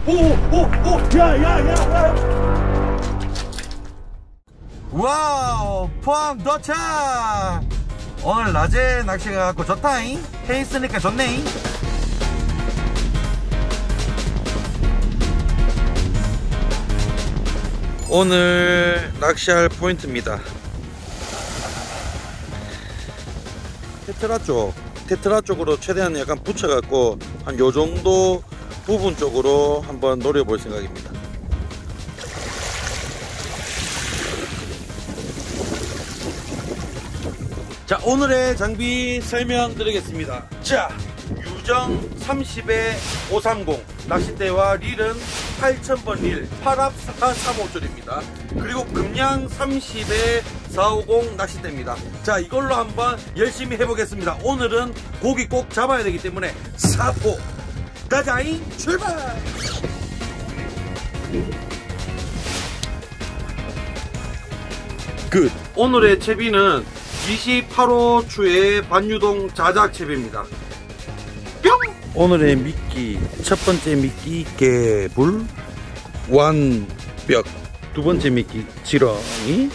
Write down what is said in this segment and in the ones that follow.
야야야. 와우, 포항 도착. 오늘 낮에 낚시가 갖고 좋다잉. 해 있으니까 좋네잉. 오늘 낚시할 포인트입니다. 테트라 쪽으로 최대한 약간 붙여갖고 한 요정도 부분 쪽으로 한번 노려볼 생각입니다. 자, 오늘의 장비 설명드리겠습니다. 자, 유정 30에 530 낚싯대와 릴은 8000번 릴 8합 435줄입니다. 그리고 금양 30에 450 낚싯대입니다. 자, 이걸로 한번 열심히 해보겠습니다. 오늘은 고기 꼭 잡아야 되기 때문에 사포 가자잉. 출발. 끝. 오늘의 채비는 28호 추의 반유동 자작 채비입니다. 뿅! 오늘의 미끼, 첫 번째 미끼 개불 완벽, 두 번째 미끼 지렁이,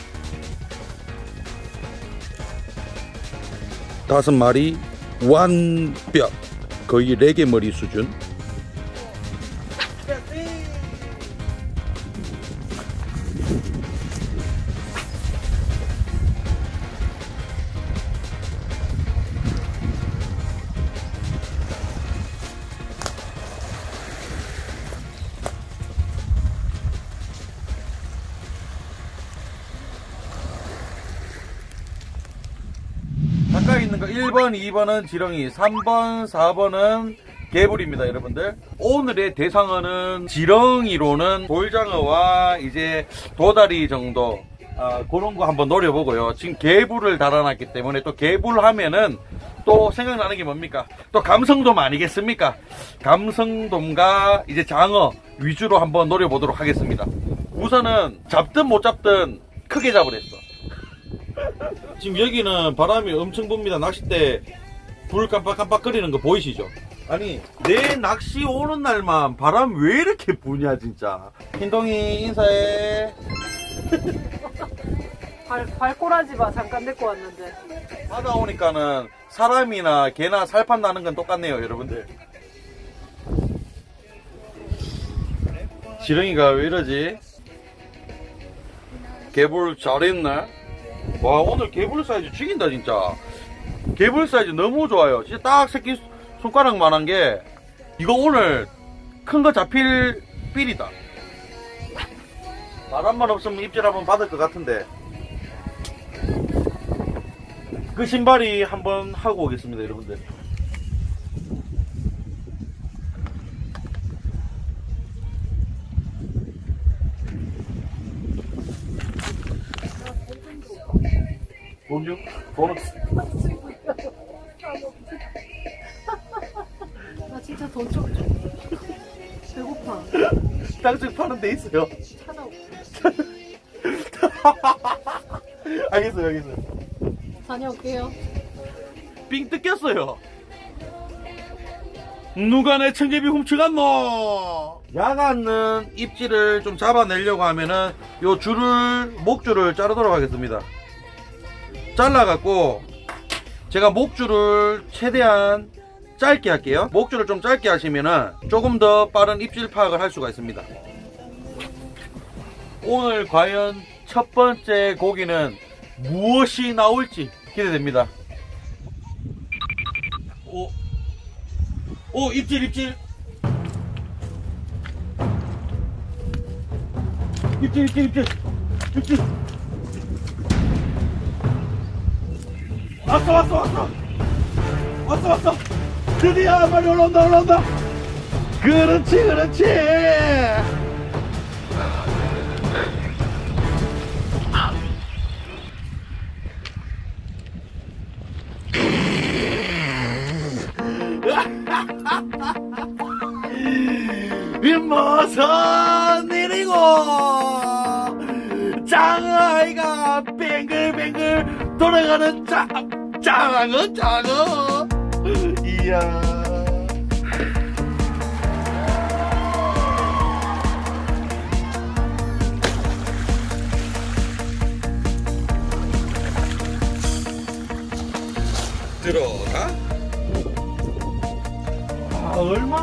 5마리 완벽, 거의 레게 머리 수준. 가까이 있는 거 1번, 2번은 지렁이, 3번, 4번은 개불입니다, 여러분들. 오늘의 대상어는 지렁이로는 돌장어와 이제 도다리 정도, 그런 거 한번 노려보고요. 지금 개불을 달아놨기 때문에 또 개불 하면은 또 생각나는 게 뭡니까? 또 감성돔 아니겠습니까? 감성돔과 이제 장어 위주로 한번 노려보도록 하겠습니다. 우선은 잡든 못 잡든 크게 잡으랬어. 지금 여기는 바람이 엄청 붑니다. 낚싯대 불 깜빡깜빡 거리는 거 보이시죠? 아니, 내 낚시 오는 날만 바람 왜 이렇게 부냐 진짜. 흰동이 인사해. 발꼬라지 마. 잠깐 데리고 왔는데. 바다 오니까는 사람이나 개나 살판 나는 건 똑같네요, 여러분들. 지렁이가 왜 이러지? 개불 잘했네. 와, 오늘 개불 사이즈 죽인다 진짜. 개불 사이즈 너무 좋아요. 진짜 딱 새끼 손가락만한 게 이거 오늘 큰 거 잡힐 필이다. 바람만 없으면 입질 한번 받을 것 같은데 그 신발이 한번 하고 오겠습니다, 여러분들. 보너스. 나 진짜 돈 좀 줘. 배고파. 땅증 파는 데 있어요. 찾아올게. 알겠어요. 다녀올게요. 삥 뜯겼어요. 누가 내 청개비 훔쳐갔노? 야간은 입질을 좀 잡아내려고 하면은 요 목줄을 자르도록 하겠습니다. 잘라갖고 제가 목줄을 최대한 짧게 할게요. 목줄을 좀 짧게 하시면은 조금 더 빠른 입질 파악을 할 수가 있습니다. 오늘 과연 첫 번째 고기는 무엇이 나올지 기대됩니다. 오, 입질. 왔어. 드디어 빨리 올라온다. 그렇지. 이 무슨 일이고? 장어아이가 뱅글뱅글 돌아가는 장어. 이야.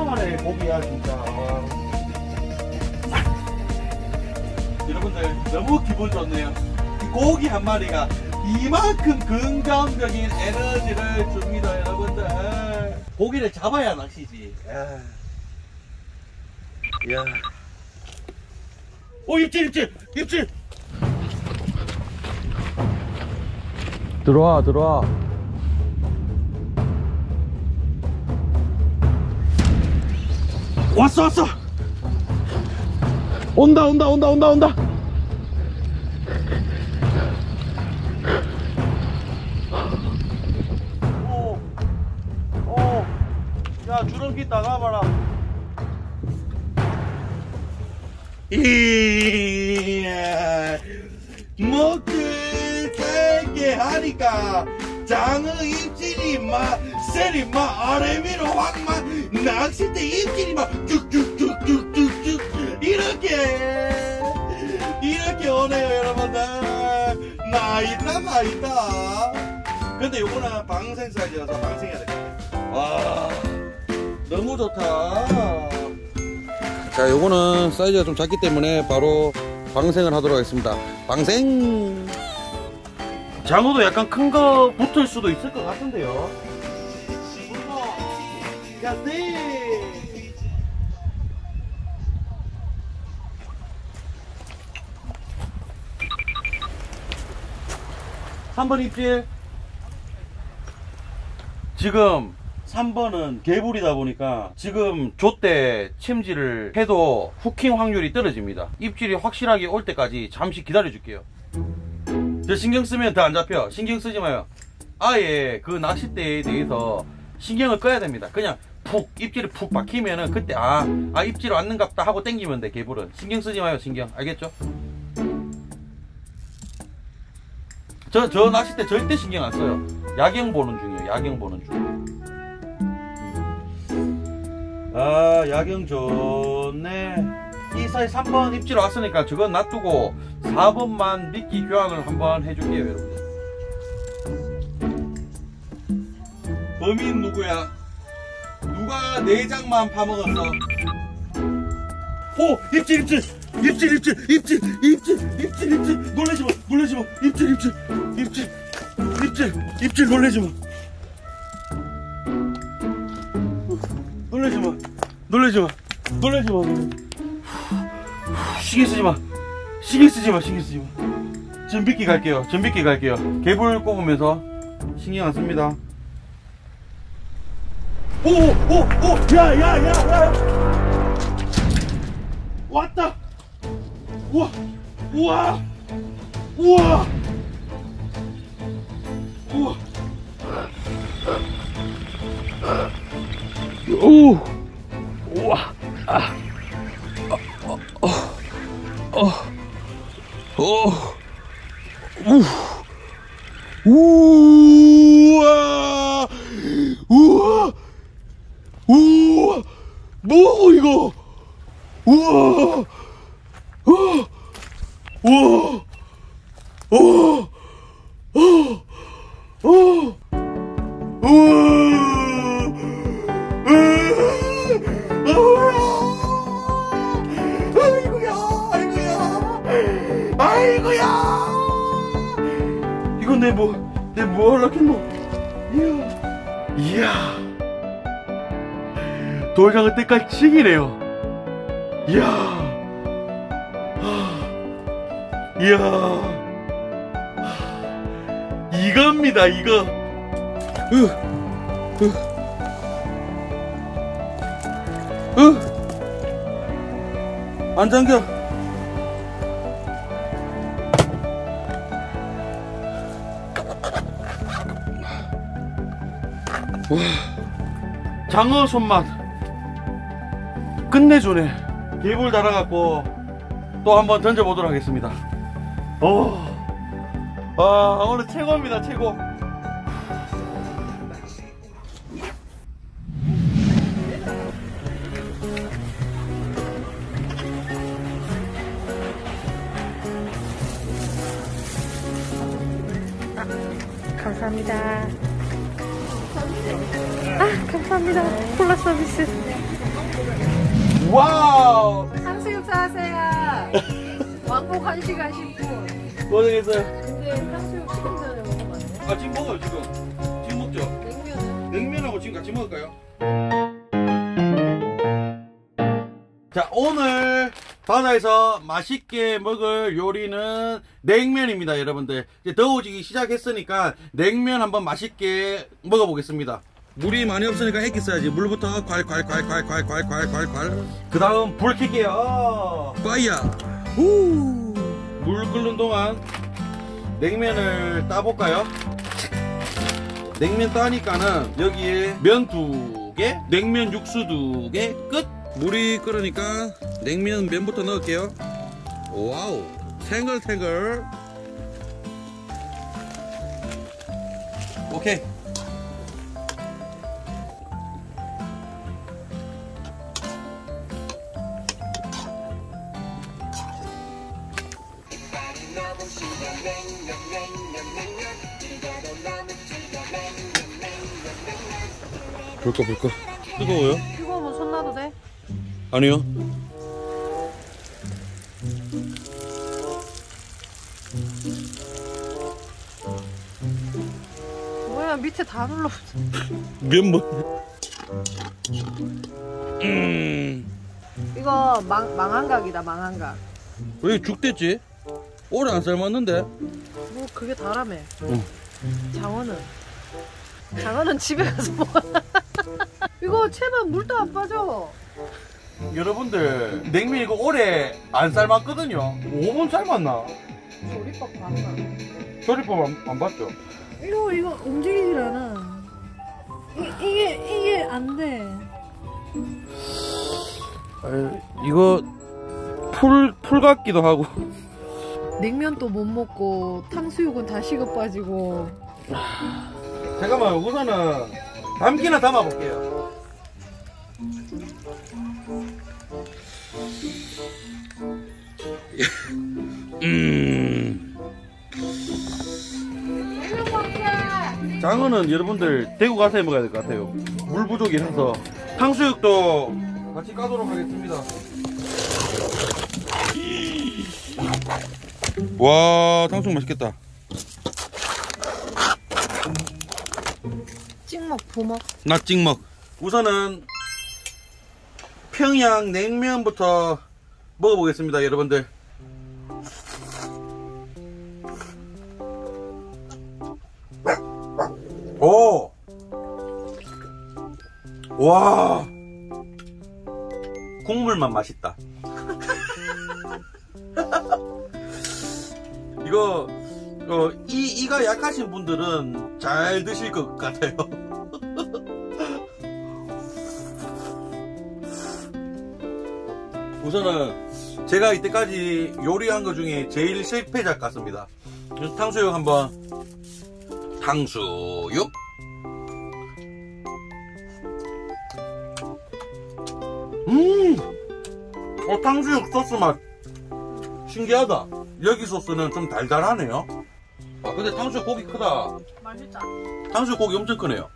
하나만의 고기야 진짜. 여러분들 너무 기분 좋네요. 이 고기 한 마리가 이만큼 긍정적인 에너지를 줍니다. 여러분들 고기를 잡아야 낚시지. 야. 오, 입질. 들어와. 왔어. 온다. 야, 주렁기 나가봐라. 이야, 뭐 그렇게 하니까 장어 입질이 막 셀이 막 아래 위로 확 막 낚싯대 입질이 막 쭉쭉쭉쭉쭉쭉 이렇게 오네요. 여러분들 나있다. 근데 요거는 방생 사이즈라서 방생해야 되겠네. 와, 너무 좋다. 자, 요거는 사이즈가 좀 작기 때문에 바로 방생을 하도록 하겠습니다. 방생. 장어도 약간 큰 거 붙을 수도 있을 것 같은데요. 가세. 3번 입질. 지금 3번은 개불이다 보니까 지금 좆대 침질을 해도 후킹 확률이 떨어집니다. 입질이 확실하게 올 때까지 잠시 기다려 줄게요. 저 신경 쓰면 더 안 잡혀. 신경 쓰지 마요. 아예 그 낚싯대에 대해서 신경을 꺼야 됩니다. 그냥 푹 입질이 푹 박히면은 그때 입질 왔는갑다 하고 땡기면 돼. 개불은 신경 쓰지 마요. 신경. 알겠죠? 저 낚싯대 절대 신경 안 써요. 야경 보는 중이에요. 야경 보는 중. 야경 좋네. 이 사이 3번 입질 왔으니까 저건 놔두고 4번만 미끼 교환을 한번 해줄게요. 여러분들 범인 누구야? 누가 내장만 파먹었어? 오! 입질 놀래지마 입질 놀래지마 신경 쓰지마. 전비끼 갈게요. 개불 꼽으면서 신경 안 씁니다. 오! 야! 왔다! 우와! 오! 우와! 우와! 뭐 이거? 우와! 아이고야! 이건 내 뭐 하려고 했노? 이야! 돌장어 때깔 치기네요. 이야! 이겁니다, 이거. 안 잠겨. 와, 장어 손맛 끝내주네. 개불 달아갖고 또 한번 던져보도록 하겠습니다. 오늘 최고입니다. 최고. 감사합니다. 감사합니다. 콜라 서비스. 와우! 탕수육 사세요. 왕복 1시간 10분. 고생했어요. 근데 탕수육 식기 전에 먹으면 안 돼? 아, 지금 먹어요, 지금. 지금 먹죠? 냉면은? 냉면하고 지금 같이 먹을까요? 자, 오늘 바다에서 맛있게 먹을 요리는 냉면입니다, 여러분들. 이제 더워지기 시작했으니까 냉면 한번 맛있게 먹어보겠습니다. 물이 많이 없으니까 액기 써야지. 물부터 콸콸콸콸콸콸콸콸. 그 다음 불 켤게요. 파이어. 물 끓는 동안 냉면을 따볼까요? 냉면 따니까는 여기에 면 2개, 냉면 육수 2개, 끝! 물이 끓으니까 냉면 면부터 넣을게요. 와우, 탱글탱글. 오케이. 불꺼 뜨거워요? 뜨거우면 손 놔도 돼? 아니요. 뭐야, 밑에 다 눌러. 면뭐 이거 망한각이다, 망한각. 왜 죽 됐지? 오래 안 삶았는데? 뭐 그게 다라며. 응. 장어는 집에 가서 먹어. 이거 채반 물도 안 빠져. 여러분들 냉면 이거 오래 안 삶았거든요. 5분 삶았나? 조리법 봤나? 조리법 안 봤죠? 이거 움직이질 않아. 이게 안 돼. 이거 풀 같기도 하고. 냉면도 못 먹고 탕수육은 다 식어 빠지고. 잠깐만, 우선은 담기나 담아 볼게요. 장어는 여러분들 대구 가서 해 먹어야 될 것 같아요. 물 부족이라서. 탕수육도 같이 까도록 하겠습니다. 와, 탕수육 맛있겠다. 찍먹 부먹. 나 찍먹. 우선은 평양 냉면부터 먹어보겠습니다, 여러분들. 오! 와! 국물만 맛있다. 이거 이가 약하신 분들은 잘 드실 것 같아요. 우선은 제가 이때까지 요리한 것 중에 제일 실패작 같습니다. 그래서 탕수육 한번. 탕수육. 탕수육 소스 맛 신기하다. 여기 소스는 좀 달달하네요. 아, 근데 탕수육 고기 크다. 맛있다. 탕수육 고기 엄청 크네요.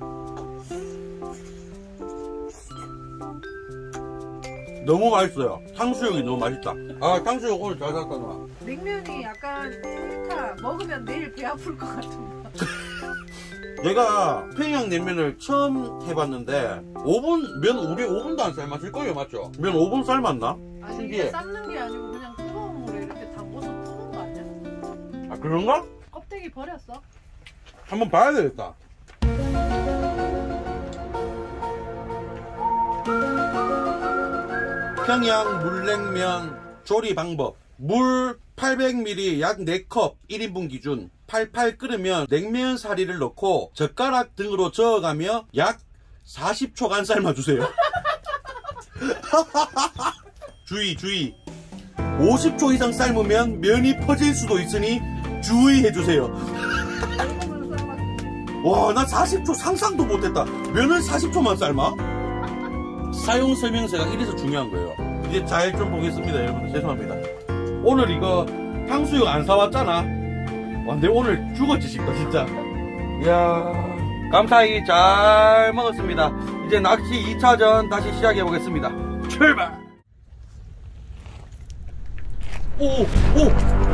너무 맛있어요. 탕수육이 너무 맛있다. 아, 탕수육 오늘 잘 샀다, 누나. 냉면이 약간 싫다. 먹으면 내일 배 아플 것 같은 거. 내가 평양냉면을 처음 해봤는데 우리 5분도 안 삶았을 거예요, 맞죠? 면 5분 삶았나? 아니, 신기해. 이게 삶는 게 아니고 그냥 뜨거운 물에 이렇게 담궈서 푸는 거 아니야? 아, 그런가? 껍데기 버렸어? 한번 봐야 되겠다. 평양 물냉면 조리 방법. 물 800ml 약 4컵 1인분 기준 팔팔 끓으면 냉면 사리를 넣고 젓가락 등으로 저어가며 약 40초간 삶아주세요. 주의 50초 이상 삶으면 면이 퍼질 수도 있으니 주의해주세요. 와, 나 40초 상상도 못했다. 면을 40초만 삶아? 사용 설명서가 이래서 중요한 거예요. 이제 잘 좀 보겠습니다, 여러분들. 죄송합니다. 오늘 이거 탕수육 안 사왔잖아. 와, 근데 오늘 죽었지 싶다, 진짜. 이야, 감사히 잘 먹었습니다. 이제 낚시 2차전 다시 시작해 보겠습니다. 출발. 오, 오.